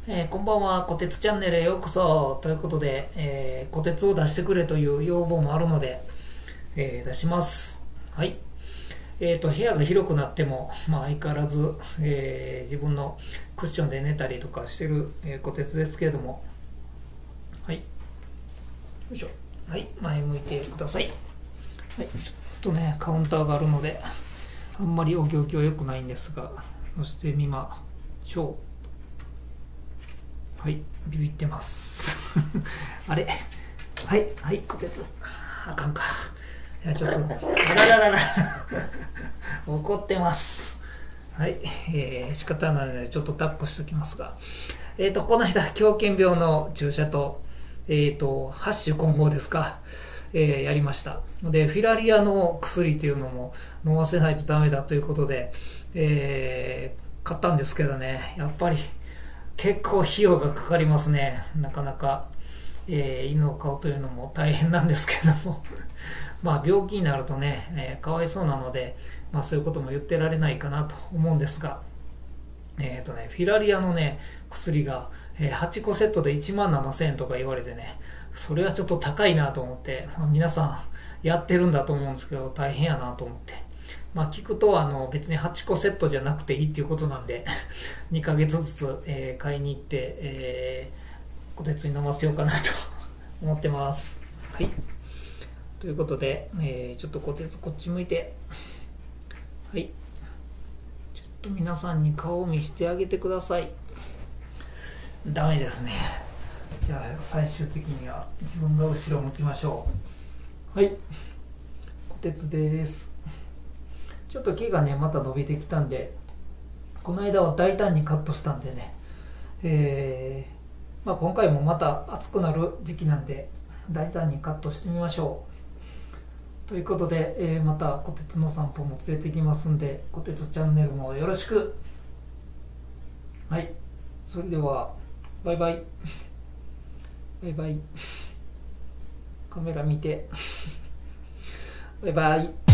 こんばんは、こてつチャンネルへようこそということで、こてつを出してくれという要望もあるので、出します。はい。部屋が広くなっても、相変わらず、自分のクッションで寝たりとかしてる、こてつですけれども、はい。よいしょ。はい、前向いてください。はい、ちょっとね、カウンターがあるので、あんまりお行儀は良くないんですが、押してみましょう。はい、ビビってます。あれはい、はい、こてつ。あかんか。いや、ちょっと、あらららら。怒ってます。はい、仕方ないので、ちょっと抱っこしておきますが。この間、狂犬病の注射と、8種混合ですか。やりました。で、フィラリアの薬っていうのも飲ませないとダメだということで、買ったんですけどね、やっぱり、結構費用がかかりますね。なかなか、犬を飼うというのも大変なんですけども病気になるとね、かわいそうなので、そういうことも言ってられないかなと思うんですが、フィラリアのね、薬が、8個セットで1万7000円とか言われてね、それはちょっと高いなと思って、皆さんやってるんだと思うんですけど、大変やなと思って。聞くと別に8個セットじゃなくていいっていうことなんで2ヶ月ずつ、買いに行って、こてつに飲ませようかなと思ってます。はい。ということで、ちょっとこてつこっち向いて、はい。ちょっと皆さんに顔を見せてあげてください。ダメですね。じゃあ最終的には自分が後ろを向きましょう。はい。こてつです。ちょっと毛がねまた伸びてきたんで、この間は大胆にカットしたんでね、今回もまた暑くなる時期なんで大胆にカットしてみましょうということで、またこてつの散歩も連れてきますんで、こてつチャンネルもよろしく。はい、それではバイバイ。バイバイ。カメラ見て。バイバイ。